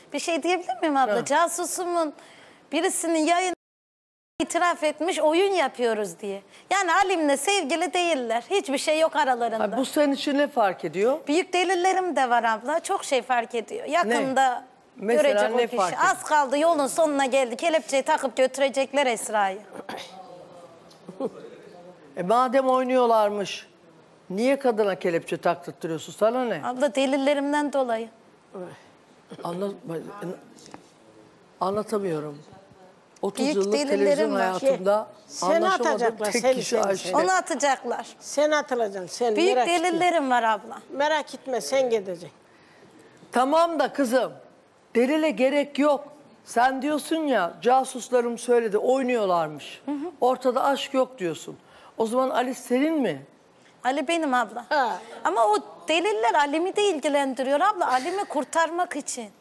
Bir şey diyebilir miyim abla? Casusumun birisinin yayın itiraf etmiş oyun yapıyoruz diye. Yani Alim'le sevgili değiller. Hiçbir şey yok aralarında. Ha, bu senin için ne fark ediyor? Büyük delillerim de var abla. Çok şey fark ediyor. Yakında Mesela görecek ne o kişi. fark ediyor? Az kaldı yolun sonuna geldi. Kelepçeyi takıp götürecekler Esra'yı. Madem oynuyorlarmış, niye kadına kelepçe taktırtıyorsun? Sana ne? Abla delillerimden dolayı. Anlatamıyorum. 30 Büyük yıllık delillerim televizyon var. hayatımda Seni anlaşamadığım atacaklar, tek seni, kişi seni, Ayşe. Onu atacaklar. Sen atılacaksın, sen Büyük merak etme. delillerim var abla. Merak etme, sen gideceksin. Tamam da kızım, delile gerek yok. Sen diyorsun ya, casuslarım söyledi, oynuyorlarmış. Ortada aşk yok diyorsun. O zaman Ali senin mi? Ali benim abla. Ha. Ama o deliller Alim'i de ilgilendiriyor abla. Alim'i kurtarmak için.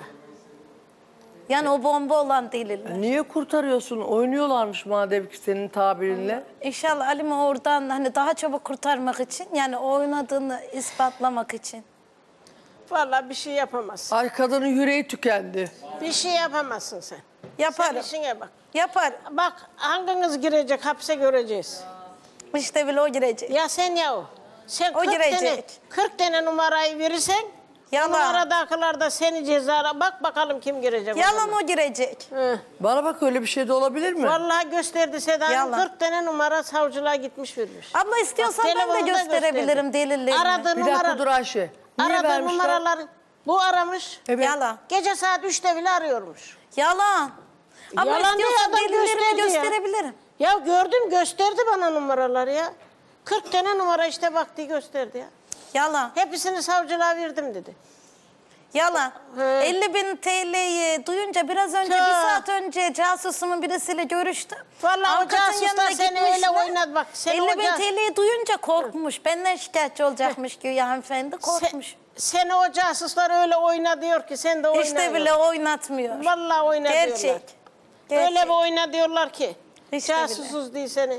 Yani o bomba olan deliller. Niye kurtarıyorsun? Oynuyorlarmış madem ki senin tabirinle. İnşallah Alim'i oradan hani daha çabuk kurtarmak için. Yani oynadığını ispatlamak için. Vallahi bir şey yapamazsın. Ay kadının yüreği tükendi. Bir şey yapamazsın sen. Yaparım. Sen işine bak. Yaparım. Bak hanginiz girecek hapse göreceğiz. İşte bile o girecek. Ya sen ya o. Sen O girecek. 40 tane numarayı verirsen Yalan. numaradakiler da seni cezara bak bakalım kim girecek. Yalan o girecek. Hı. Bana bak öyle bir şey de olabilir mi? Vallahi gösterdi Seda Hanım, Yalan. 40 tane numara savcılığa gitmiş vermiş. Abla istiyorsan ben de telefonda gösterebilirim gösterdi. delillerimi. Aradığı Bir dakika numara, dur Ayşe. Niye aradığı vermişler? numaraları bu aramış. Evet. Yalan. Gece saat 3'te bile arıyormuş. Yalan. Ama Yalan değil, istiyorsan adam delillerimi gösterdi ya. gösterebilirim. Ya gördüm gösterdi bana numaraları ya. 40 tane numara işte baktı gösterdi ya. Yalan. Hepsini savcılığa verdim dedi. Yalan. He. 50.000 TL'yi duyunca biraz önce, Tüh. bir saat önce casusumun birisiyle görüştüm. Vallahi o Avukatın casuslar yanına seni öyle gitmişler. oynadı bak. 50.000 TL'yi duyunca korkmuş. Benden şikayetçi olacakmış güya hanımefendi. Korkmuş. Seni o casuslar öyle oyna diyor ki sen de oyna. İşte bile oynatmıyor. Vallahi oyna diyorlar. Gerçek. Öyle bir oyna diyorlar ki. İşte Casusuz değil seni.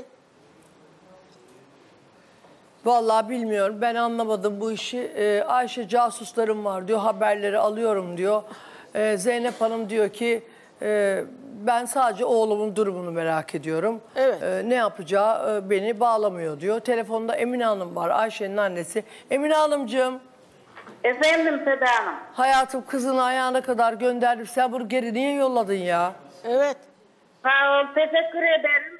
Vallahi bilmiyorum. Ben anlamadım bu işi. Ayşe casuslarım var diyor. Haberleri alıyorum diyor. Zeynep Hanım diyor ki ben sadece oğlumun durumunu merak ediyorum. Evet. Ne yapacağı beni bağlamıyor diyor. Telefonda Emine Hanım var. Ayşe'nin annesi. Emine Hanımcığım. Efendim Seda Hanım. Hayatım kızını ayağına kadar gönderdim. Sen bunu geri niye yolladın ya? Evet. Sağ ol, teşekkür ederim.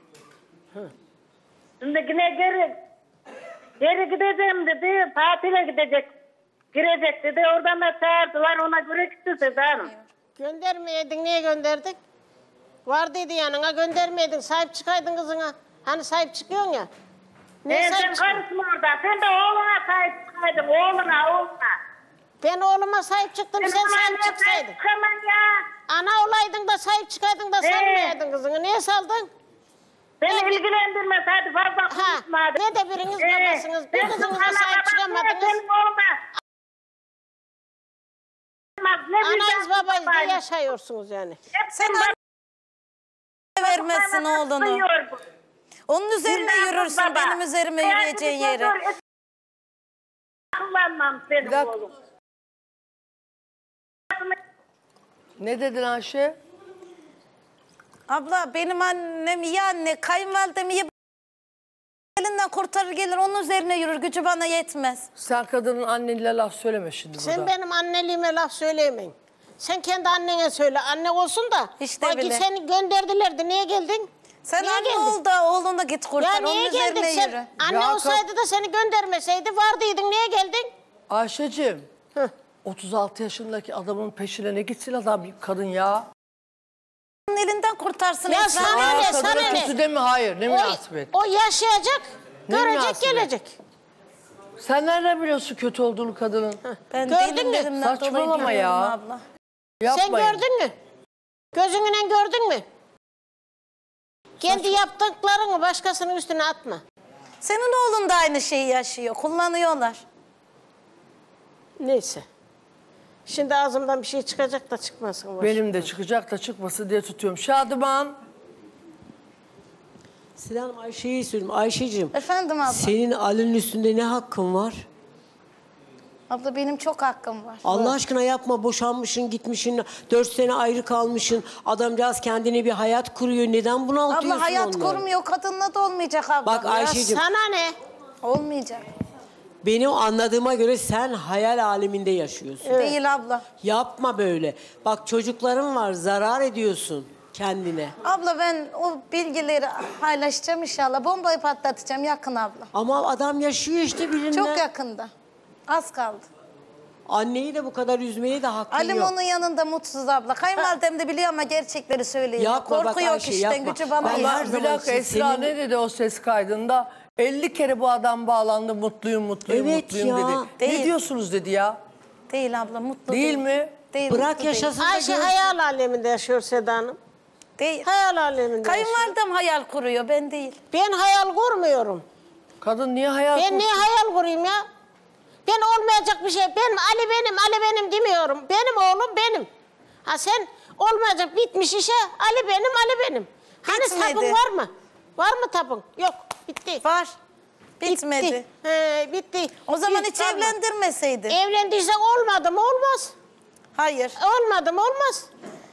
Şimdi yine geri gideceğim dedi, tatile girecek dedi. Oradan da çağırdılar, ona göre gitti Seda Hanım. Göndermeyeydin, niye gönderdik? Var dedi yanına, göndermeyeydin, sahip çıkaydın kızına. Hani sahip çıkıyorsun ya. Ne Sen sahip çıkıyorsun? karışma orada, sen de oğluna sahip çıkaydın, oğluna. Ben oğluma sahip çıktım, sen sahip çıksaydın. Çıkamam ya. Ana olaydın da sahip çıkaydın da salmayaydın kızını. Niye saldın? Beni ilgilendirmez, hadi fazla Ha, konuşma hadi. ne de biriniz babasınız, bir sen kızınıza ana sahip babası, çıkamadınız. senin oğluna. Ne Anayız güzel babayız da babayız. yaşıyorsunuz yani. Sen vermezsin oğlunu. Onun üzerine yürürsün, benim üzerime yürüyeceğin yere. Kullanmam senin Bir dakika. oğlum. Ne dedin Ayşe? Abla benim annem iyi anne, kayınvalidem iyi elinden kurtarır gelir, onun üzerine yürür, gücü bana yetmez. Sen kadının annenle laf söyleme şimdi burada. Sen benim anneliğime laf söyleyemeyin. Sen kendi annene söyle. Anne olsun da. İşte bak, bile. seni gönderdilerdi. Niye geldin? Sen Niye anne geldin? ol da oğlunu git Ya kurtar, onun niye geldin üzerine sen? yürü. Anne Ya olsaydı da seni göndermeseydi vardıydın. Niye geldin? Ayşe'cim, Heh. 36 yaşındaki adamın peşine ne gitsin adam kadın ya? Onun elinden kurtarsın Ya Esra. sana Aa, ne, kadına sana ne? kötü deme, hayır, ne münasebet. O yaşayacak, Ne görecek, münasebet? gelecek. Sen nereden biliyorsun kötü olduğunu kadının? Ben Gördün mü? delillerimden dolayı Saçmalama biliyorum ya. abla. Yapmayın. Sen gördün mü? Gözünle gördün mü? Kendi yaptıklarını başkasının üstüne atma. Senin oğlun da aynı şeyi yaşıyor, kullanıyorlar. Neyse. Şimdi ağzımdan bir şey çıkacak da çıkmasın. Boş. Benim de çıkacak da çıkması diye tutuyorum. Şadıman. Seda Hanım, Ayşe'yi söyleyeyim. Ayşe'cim, Efendim abla. senin Ali'nin üstünde ne hakkın var? Abla benim çok hakkım var. Allah aşkına yapma, boşanmışsın, gitmişsin, 4 sene ayrı kalmışsın. Adamcağız kendine bir hayat kuruyor. Neden bunaltıyorsun Abla hayat onları? kurmuyor, kadınla da olmayacak abla. Bak Ya Ayşe'cim, sana ne? Olmayacak. benim anladığıma göre sen hayal aleminde yaşıyorsun. Değil abla. Yapma böyle. Bak çocukların var, zarar ediyorsun kendine. Abla ben o bilgileri paylaşacağım inşallah. Bombayı patlatacağım yakın abla. Ama adam yaşıyor işte birinde. Çok yakında. Az kaldı. Anneyi de bu kadar üzmeye de hakkın Alim yok. onun yanında mutsuz abla. Kayınvalidem de biliyor ama gerçekleri söyleyeyim. Yapma bak Korku yok Ayşe, işten, yapma. gücü bana Ben yok. her Bir zaman dakika için Esra senin- ne dedi o ses kaydında? 50 kere bu adam bağlandı, mutluyum, mutluyum, Evet mutluyum ya. dedi. Değil. Ne diyorsunuz dedi ya? Değil abla, mutlu Değil mi? Değil, Bırak mutlu değil. yaşasın da Ayşe görsün. hayal aleminde yaşıyor Seda Hanım. Değil. Hayal aleminde yaşıyor. Kayınvalidem hayal kuruyor, ben değil. Ben hayal kurmuyorum. Kadın niye hayal Ben kursun? niye hayal kurayım ya? Ben olmayacak bir şey. Ben Ali benim demiyorum. Benim oğlum benim. Ha sen olmayacak bitmiş işe Ali benim. Hani Bitmedi. tapın var mı? Var mı tapın? Yok. Bitti. Var. Bitmedi. Bitti. He, bitti. O zaman Bitti, hiç tamam. evlendirmeseydin. Evlendiysen olmadı mı? Olmaz. Hayır. Olmadı mı? Olmaz.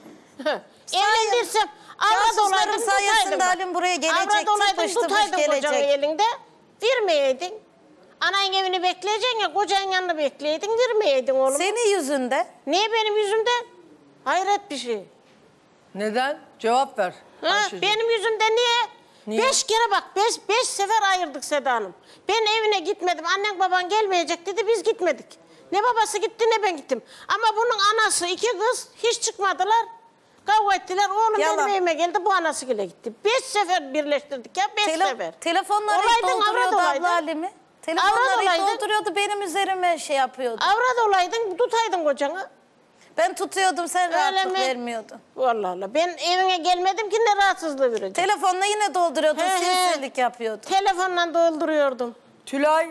Evlendiysem avrat Casusların olaydım sayesinde tutaydım. Halim buraya gelecek, Avrat olaydım tıpış tıpış tutaydın kocanın gelecek. elinde. Vermeyeydin. Ananın evini bekleyeceksin ya kocanın yanını bekleyeydin vermeyeydin oğlum. Senin yüzünden. Niye benim yüzümden? Hayret bir şey. Neden? Cevap ver Ha, Ayşe'cim. benim yüzümden niye? Niye? 5 kere bak, 5 sefer ayırdık Seda Hanım. Ben evine gitmedim, annen baban gelmeyecek dedi, biz gitmedik. Ne babası gitti ne ben gittim. Ama bunun anası 2 kız hiç çıkmadılar. Kavga ettiler, oğlum Yalan. benim evime geldi, bu anasıyla gitti. 5 sefer birleştirdik ya, 5 sefer. Telefonları Olaydın, dolduruyordu avrat olaydın. abla Halim'i. Telefonları olaydın. dolduruyordu, benim üzerime şey yapıyordu. Avrat olaydın, tutaydın kocanı. Ben tutuyordum, sen Öyle rahatlık mi? vermiyordun. Vallahi Allah, ben evine gelmedim ki ne rahatsızlığı verecek. Telefonla yine dolduruyordun, He, he. sinsilik yapıyordun. Telefonla dolduruyordum. Tülay,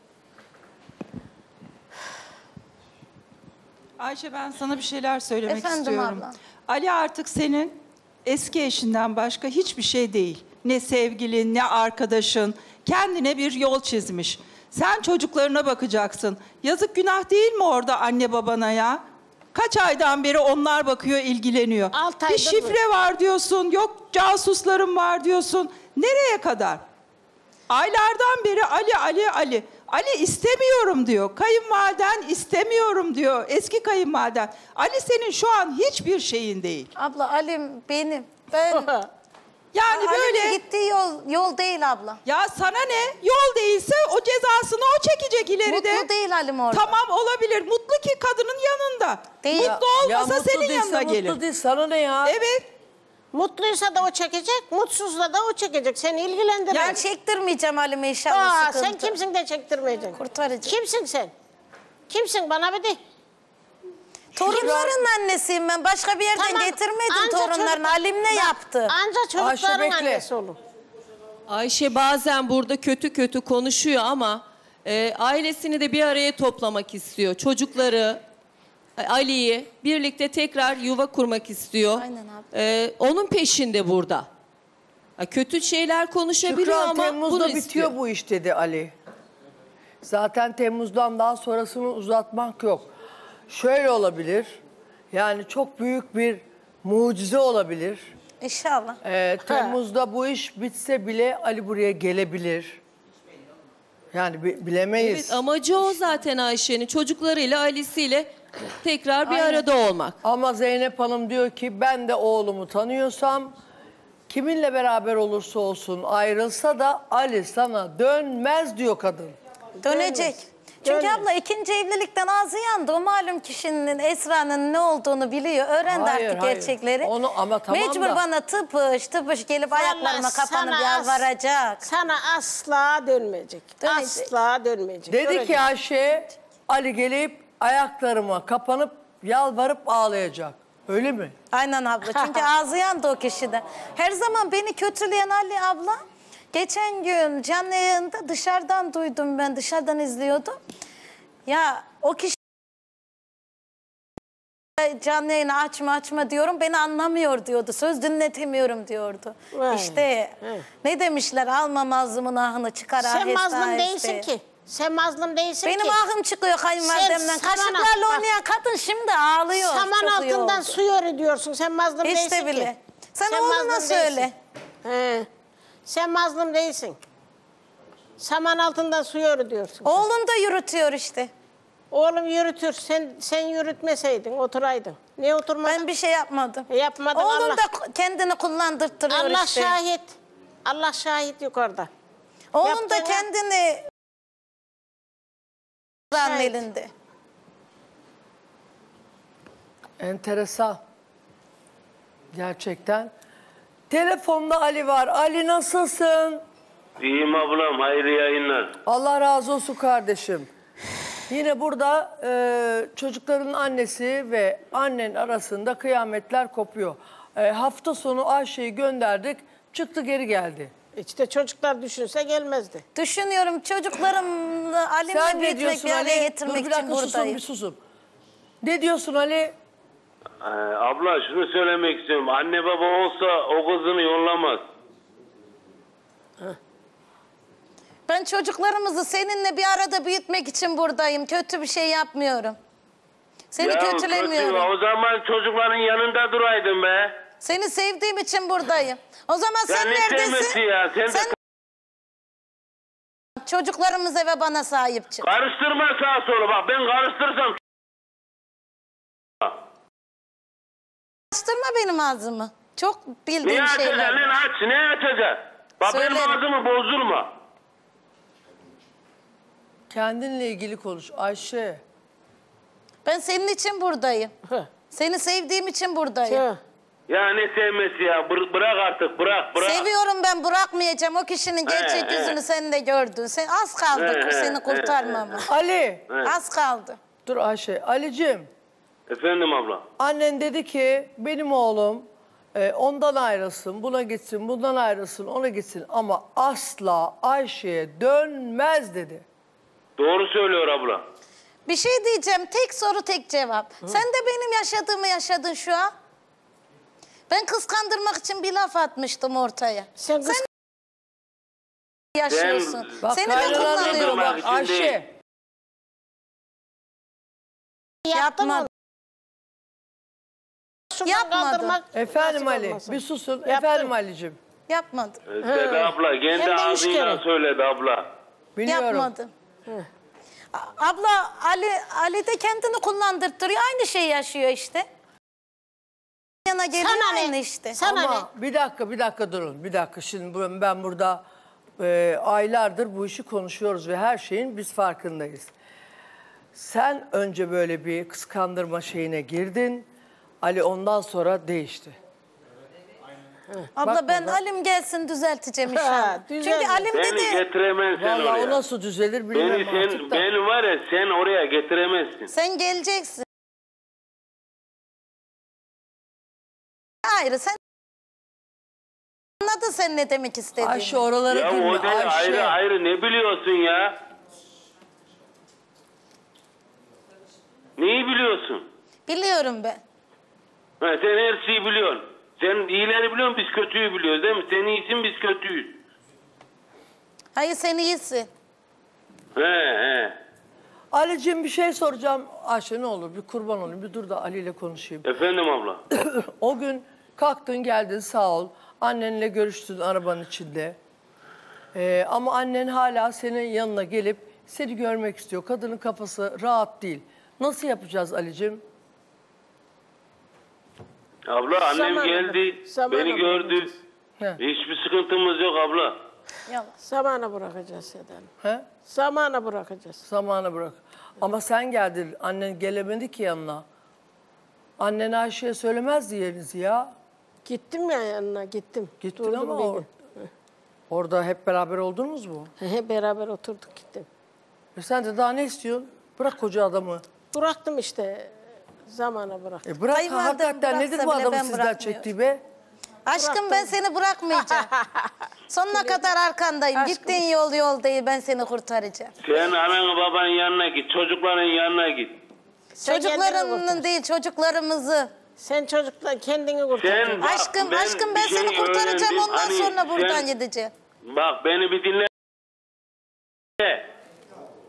Ayşe ben sana bir şeyler söylemek Efendim istiyorum. abla. Ali artık senin eski eşinden başka hiçbir şey değil. Ne sevgilin, ne arkadaşın. Kendine bir yol çizmiş. Sen çocuklarına bakacaksın. Yazık günah değil mi orada anne babana ya? Kaç aydan beri onlar bakıyor, ilgileniyor. 6 Bir aydır şifre var diyorsun, yok casuslarım var diyorsun. Nereye kadar? Aylardan beri Ali. Ali istemiyorum diyor. Kayınvaliden istemiyorum diyor. Eski kayınvaliden. Ali senin şu an hiçbir şeyin değil. Abla Halim benim. Ben Yani böyle Halim'in gittiği yol değil abla. ya sana ne? Yol değilse o cezasını o çekecek ileride. Mutlu değil Halim orada. Tamam olabilir. Mutlu ki kadının yanında. Değil. Mutlu olmasa mutlu senin değilse yanına mutlu gelir. değil, sana ne ya? Evet. Mutluysa da o çekecek, mutsuzsa da o çekecek. Seni ilgilendirmez. Ben çektirmeyeceğim Halim'e inşallah Aa, sıkıntı. sen kimsin de çektirmeyeceksin? Kurtarıcı. Kimsin sen? Kimsin bana bir de? Torunların annesiyim ben. Başka bir yerden getirmedim anca torunlarını. çocuk- Halim ne Bak, yaptı? Anca Ayşe, çocukların bekle. annesi olur. Ayşe bazen burada kötü kötü konuşuyor ama ailesini de bir araya toplamak istiyor. Çocukları, Ali'yi birlikte tekrar yuva kurmak istiyor. Aynen abi. Onun peşinde burada. Kötü şeyler konuşabiliyor Şükran ama Temmuz'da bunu bitiyor istiyor. bu iş dedi Ali. Zaten Temmuz'dan daha sonrasını uzatmak yok. Şöyle olabilir. Yani çok büyük bir mucize olabilir. İnşallah. Temmuz'da bu iş bitse bile Ali buraya gelebilir. Yani bilemeyiz. Evet, amacı o zaten Ayşe'nin. Çocuklarıyla, Ali'siyle tekrar bir arada olmak. Ama Zeynep Hanım diyor ki ben de oğlumu tanıyorsam kiminle beraber olursa olsun ayrılsa da Ali sana dönmez diyor kadın. Dönecek. Çünkü abla ikinci evlilikten ağzı yandı. O malum kişinin Esra'nın ne olduğunu biliyor. Öğrendi Hayır, artık hayır. gerçekleri. Onu ama tamam Mecbur da- bana tıpış gelip ayaklarıma Vallahi kapanıp sana yalvaracak. Sana asla dönmeyecek. Dönecek. Asla dönmeyecek. Dedi Görecek. ki Ayşe Ali gelip ayaklarıma kapanıp yalvarıp ağlayacak. Öyle mi? Aynen abla. Çünkü ağzı yandı o kişiden. Her zaman beni kötüleyen Ali abla. Geçen gün canlı yayında dışarıdan duydum ben. Dışarıdan izliyordum. Ya o kişi canlı yayını açma diyorum. Beni anlamıyor diyordu. Söz dinletemiyorum diyordu. Vay. İşte ne demişler? Alma mazlumun ahını çıkar Sen aheste mazlum aheste. değilsin ki. Sen mazlum değilsin Benim ki. ahım çıkıyor kayınvalidemden. Sen saman Kaşıklarla bak. oynayan kadın şimdi ağlıyor. Saman Çok iyi altından oldu. su yürü diyorsun. Sen mazlum değilsin İşte ki. bile. Sen mazlum oğluna söyle. değilsin. He. Sen mazlum değilsin. Saman altından su yürü diyorsun. Oğlum da yürütüyor işte. Oğlum yürütür. Sen yürütmeseydin, oturaydın. Niye oturmadın? Ben bir şey yapmadım. Yapmadın. Oğlum Allah, da kendini kullandırtırıyor Allah işte. şahit. Allah şahit yukarıda. Oğlum da Yaptığına- kendini Şahit. elinde. Enteresan. Gerçekten. Telefonda Ali var. Ali nasılsın? İyiyim ablam, hayırlı yayınlar. Allah razı olsun kardeşim. Yine burada çocukların annesi ve annen arasında kıyametler kopuyor. Hafta sonu Ayşe'yi gönderdik, çıktı geri geldi. İşte çocuklar düşünse gelmezdi. Düşünüyorum çocuklarımla Sen Alim'le ne büyütmek diyorsun bir araya Ali? getirmek Dur bir için dakika susun, buradayım. bir susun. Ne diyorsun Ali? Abla şunu söylemek istiyorum. Anne baba olsa o kızını yollamaz. Ben çocuklarımızı seninle bir arada büyütmek için buradayım. Kötü bir şey yapmıyorum. Seni Ya kötülemiyorum. kötü, o zaman çocukların yanında duraydın be. Seni sevdiğim için buradayım. O zaman Ya sen ne neredesin? sevmesi ya? Sen de Çocuklarımıza ve bana sahip çık. karıştırma sağa sola. Bak ben karıştırsam. Bastırma benim ağzımı. Çok Ne bildiğim açacaksın şeyler. lan var. aç, ne açacaksın? Bak benim Söylerim. ağzımı bozdurma. Kendinle ilgili konuş Ayşe. Ben senin için buradayım. Hı. Seni sevdiğim için buradayım. Tüh. Ya ne sevmesi ya? Bırak artık, bırak. Seviyorum ben, bırakmayacağım. O kişinin gerçek he. yüzünü sen de gördün. Sen az kaldı He, seni he, kurtarmama. Ali, Az kaldı. dur Ayşe. Ali'cim, Efendim abla. annen dedi ki benim oğlum ondan ayrılsın, buna gitsin, bundan ayrılsın, ona gitsin. Ama asla Ayşe'ye dönmez dedi. Doğru söylüyor abla. Bir şey diyeceğim. Tek soru tek cevap. Sen de benim yaşadığımı yaşadın şu an. Ben kıskandırmak için bir laf atmıştım ortaya. Sen kız Yaşıyorsun. Bak Seni ben kaynanan diyor kullanıyorum. bak için Ayşe. değil. yaptın Yapmadım. onu. Şuradan Yapmadım. kaldırmak Efendim nasip Ali, olmasın. bir susun. Yaptım. Efendim Ali'cim. Yapmadım. Dedi abla, kendi Hem de üç ağzıyla kere. söyledi abla. Biliyorum. Yapmadım. Abla Ali de kendini kullandırtırıyor. Aynı şeyi yaşıyor işte. Yana geliyor Sana aynı ne? işte. Sana ne? Ama bir dakika durun. Bir dakika şimdi ben burada aylardır bu işi konuşuyoruz ve her şeyin biz farkındayız. Sen önce böyle bir kıskandırma şeyine girdin. Ali ondan sonra değişti. Abla Bakma ben da. Alim gelsin düzelteceğim inşallah. Çünkü düzelme. Alim Beni dedi getiremezsin sen Vallahi oraya. o nasıl düzelir bilmem artık da. Beni var ya sen oraya getiremezsin. sen geleceksin. Hayır sen anladın sen ne demek istediğini. Ayşe oralara Ya girme o değil Ayşe. ayrı ayrı ne biliyorsun ya? Neyi biliyorsun? Biliyorum ben. Ha, sen her şeyi biliyorsun. Sen iyileri biliyorsun biz kötüyü biliyoruz değil mi? Sen iyisin biz kötüyüz. Hayır sen iyisin. He. Ali'cim bir şey soracağım. Ayşe ne olur bir kurban olayım bir dur da Ali ile konuşayım. Efendim abla. O gün kalktın geldin sağ ol. Annenle görüştün arabanın içinde. Ama annen hala senin yanına gelip seni görmek istiyor. Kadının kafası rahat değil. Nasıl yapacağız Ali'cim? Abla annem Zamanla- geldi. zamanla Beni gördü. He. Hiçbir sıkıntımız yok abla. Yalan. Zamana bırakacağız Sedan. He? Zamana bırakacağız. Zamanı bırak. Ama sen geldin. Annen gelemedi ki yanına. Annen Ayşe'ye söylemezdi yerinizi ya. Gittim ya yanına gittim. Gittin Durdum ama bir gün. orada hep beraber oldunuz mu? Beraber oturduk gittim. Sen de daha ne istiyorsun? Bırak koca adamı. Bıraktım işte. Zamana bıraktım. Bırak Kayınvalidem hakikaten nedir bıraksa bu bile adamın ben sizden bırakmıyorum. çektiği be? Aşkım ben seni bırakmayacağım. Sonuna kadar arkandayım. Gittiğin yol değil ben seni kurtaracağım. Sen ananın babanın yanına git. Çocukların yanına git. Sen kendini Çocuklarının kurtar. değil çocuklarımızı. Sen çocukla kendini kurtaracaksın. Sen bak, Aşkım ben bir seni şey kurtaracağım öğrendim. ondan Hani sonra buradan sen- gideceğim. Bak beni bir dinle.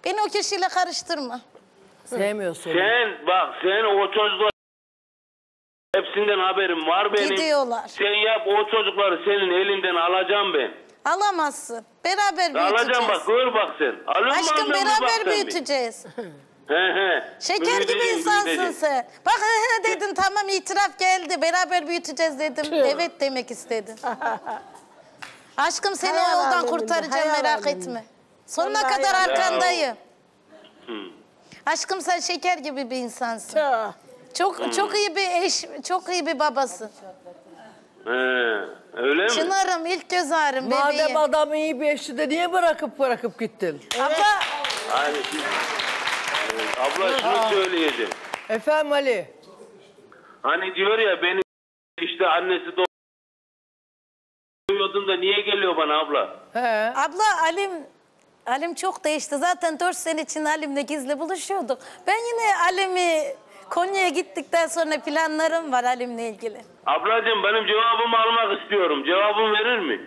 Beni o kişiyle karıştırma. Sevmiyorsun. Sen o çocuklar hepsinden haberim var benim. Gidiyorlar. Sen yap, o çocukları senin elinden alacağım ben. Alamazsın. Beraber büyüteceğiz. Alacağım bak, gör bak sen. Alın Aşkım mı, beraber bak sen bir. büyüteceğiz. He. Şeker gibi Büyüteceğim, insansın büyüteceğim. sen. Bak dedin tamam itiraf geldi. Beraber büyüteceğiz dedim. Evet demek istedin. Aşkım seni o Hayal yoldan aleminde, kurtaracağım hayal merak aleminde. etme. Sonuna Vallahi kadar hayal arkandayım. Aşkım sen şeker gibi bir insansın. Çok iyi bir eş, çok iyi bir babasın. Öyle mi? Çınarım, ilk göz ağrım Madem bebeğim. adam iyi bir eşti de niye bırakıp gittin? Abla, Hani abla şunu söyleyeceğim. Efendim Ali. Hani diyor ya beni işte annesi doğuyordun da niye geliyor bana abla? He. abla Alim çok değişti. Zaten 4 sene için Alim'le gizli buluşuyorduk. Ben yine Alim'i Konya'ya gittikten sonra planlarım var Alim'le ilgili. Ablacığım benim cevabımı almak istiyorum. Cevabımı verir mi?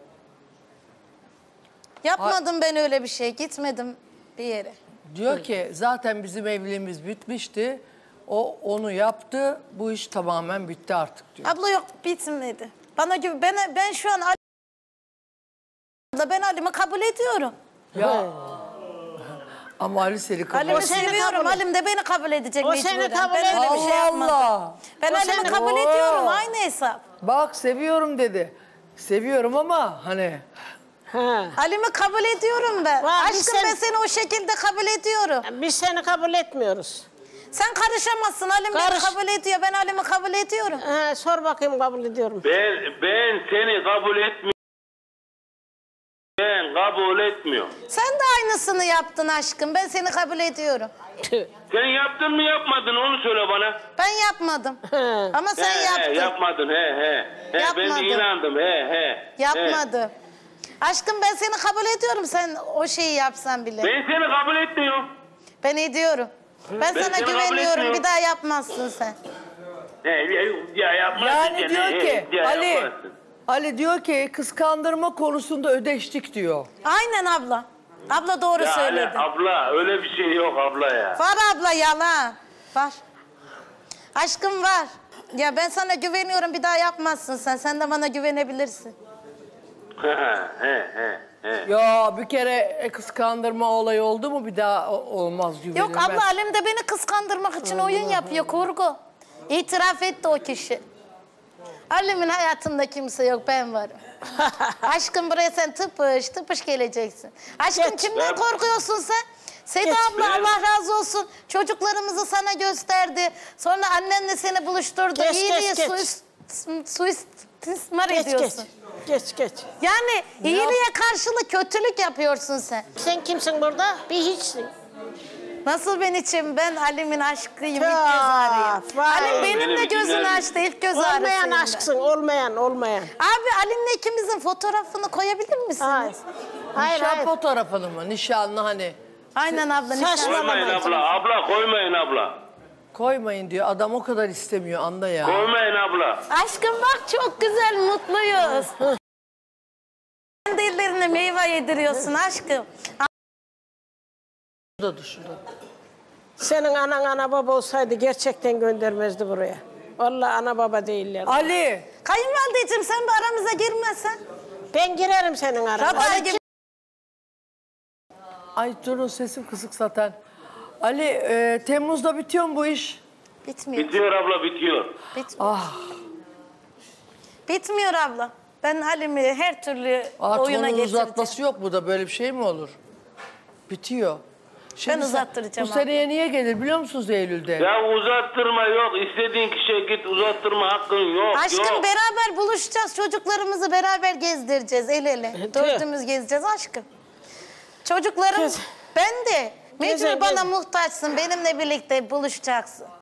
Yapmadım ben öyle bir şey. Gitmedim bir yere. Diyor ki zaten bizim evliliğimiz bitmişti. O onu yaptı. Bu iş tamamen bitti artık diyor. Abla yok bitmedi. Bana gibi ben şu an ben Alim'i kabul ediyorum. Ya. Ama Ali seni kabul Alim'i seni seviyorum. kabul- Alim de beni kabul edecek O seni mecburen. kabul Ben öyle bir şey Allah yapmadım. Allah. Ben O Alim'i seni- kabul Oo. ediyorum. Aynı hesap. Bak seviyorum dedi. Seviyorum ama hani Alim'i kabul ediyorum ben. Var, biz Aşkım sen- ben seni o şekilde kabul ediyorum. Biz seni kabul etmiyoruz. Sen karışamazsın. Alim beni Karış. kabul ediyor. Ben Alim'i kabul ediyorum. Sor bakayım kabul ediyorum. Ben seni kabul etmiyorum. Ben kabul etmiyorum. Sen de aynısını yaptın aşkım. Ben seni kabul ediyorum. Sen yaptın mı yapmadın onu söyle bana. Ben yapmadım. Ama sen yaptın. Yapmadın he. Ben Yapmadım. de inandım he. Yapmadı. Aşkım ben seni kabul ediyorum. Sen o şeyi yapsan bile. Ben seni kabul etmiyorum. Ben ediyorum. Ben sana seni kabul güveniyorum. etmiyorum. Bir daha yapmazsın sen. Ya yapmazsın. yani diyor ki Ali yapmazsın. Ali diyor ki kıskandırma konusunda ödeştik diyor. Aynen abla. Abla doğru Ya söyledi. abla öyle bir şey yok abla ya. Var abla yalan. Var. Aşkım var. Ya ben sana güveniyorum. Bir daha yapmazsın sen. Sen de bana güvenebilirsin. He. Ya bir kere kıskandırma olayı oldu mu bir daha olmaz güvenilmez. Yok abla Alim de beni kıskandırmak için oyun yapıyor kurgu. İtiraf etti o kişi. Alim'in hayatında kimse yok ben varım. Aşkım buraya sen tıpış geleceksin. Aşkım Geç. kimden korkuyorsun sen? Seda Geç. abla Allah razı olsun. Çocuklarımızı sana gösterdi. Sonra annenle seni buluşturdu. Geç, İyiliği geç. suistismar Geç ediyorsun. geç. Yani iyiliğe karşılık kötülük yapıyorsun sen. Sen kimsin burada? Bir hiçsin. Nasıl ben içim? Ben Alim'in aşkıyım. İlk göz Vay. ağrıyım. Alim benim de Benim gözünü içimden- açtı. İlk göz ağrısıyım Olmayan ben. aşksın, olmayan. Abi Alim'le ikimizin fotoğrafını koyabilir misiniz? Hayır. Nişan fotoğrafını mı? Nişanlı hani. Aynen abla. Saçma. nişan. Koymayın abla. Abla koymayın abla. Koymayın diyor. Adam o kadar istemiyor anda ya. Koymayın abla. Aşkım bak çok güzel mutluyuz. Kendi ellerine meyve yediriyorsun aşkım. Şurada dur şurada. Senin anan ana baba olsaydı gerçekten göndermezdi buraya. Vallahi ana baba değiller. Ali. Kayınvalideciğim sen bir aramıza girmesen. Ben girerim senin arana. Rabia gibi. Ay durun sesim kısık zaten. Ali Temmuz'da bitiyor mu bu iş? Bitmiyor. Bitiyor abla bitiyor. Bitmiyor. Bitmiyor abla. Ben Halim'i her türlü Artık oyuna onun getireceğim. uzatması yok mu da böyle bir şey mi olur? Bitiyor. Ben sen- uzattıracağım Bu abi. seneye niye gelir biliyor musunuz Eylül'de? Ya uzattırma yok. İstediğin kişiye git uzattırma hakkın yok. Aşkım yok. beraber buluşacağız. Çocuklarımızı beraber gezdireceğiz el ele. Dördümüz gezeceğiz aşkım. Çocuklarım Gez. ben de. Mecbur Geze, bana geze. muhtaçsın. Benimle birlikte buluşacaksın.